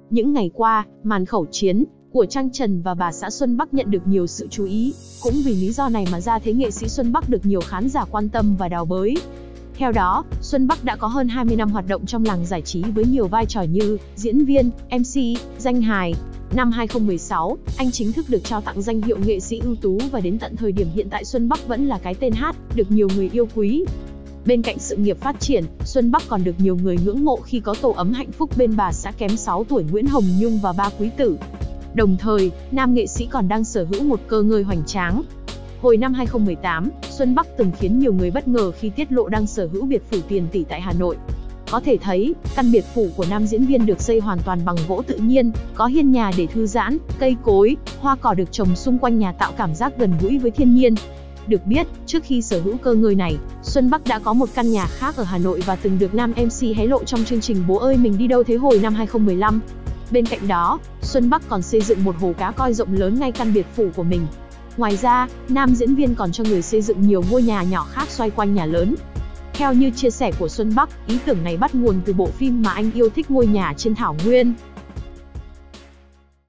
Những ngày qua, màn khẩu chiến của Trang Trần và bà xã Xuân Bắc nhận được nhiều sự chú ý. Cũng vì lý do này mà gia thế nghệ sĩ Xuân Bắc được nhiều khán giả quan tâm và đào bới. Theo đó, Xuân Bắc đã có hơn 20 năm hoạt động trong làng giải trí với nhiều vai trò như diễn viên, MC, danh hài. Năm 2016, anh chính thức được trao tặng danh hiệu nghệ sĩ ưu tú và đến tận thời điểm hiện tại Xuân Bắc vẫn là cái tên hát được nhiều người yêu quý. Bên cạnh sự nghiệp phát triển, Xuân Bắc còn được nhiều người ngưỡng mộ khi có tổ ấm hạnh phúc bên bà xã kém 6 tuổi Nguyễn Hồng Nhung và ba quý tử. Đồng thời, nam nghệ sĩ còn đang sở hữu một cơ ngơi hoành tráng. Hồi năm 2018, Xuân Bắc từng khiến nhiều người bất ngờ khi tiết lộ đang sở hữu biệt phủ tiền tỷ tại Hà Nội. Có thể thấy, căn biệt phủ của nam diễn viên được xây hoàn toàn bằng gỗ tự nhiên, có hiên nhà để thư giãn, cây cối, hoa cỏ được trồng xung quanh nhà tạo cảm giác gần gũi với thiên nhiên. Được biết, trước khi sở hữu cơ ngơi này, Xuân Bắc đã có một căn nhà khác ở Hà Nội và từng được nam MC hé lộ trong chương trình Bố ơi mình đi đâu thế hồi năm 2015. Bên cạnh đó, Xuân Bắc còn xây dựng một hồ cá coi rộng lớn ngay căn biệt phủ của mình. Ngoài ra, nam diễn viên còn cho người xây dựng nhiều ngôi nhà nhỏ khác xoay quanh nhà lớn. Theo như chia sẻ của Xuân Bắc, ý tưởng này bắt nguồn từ bộ phim mà anh yêu thích ngôi nhà trên thảo nguyên.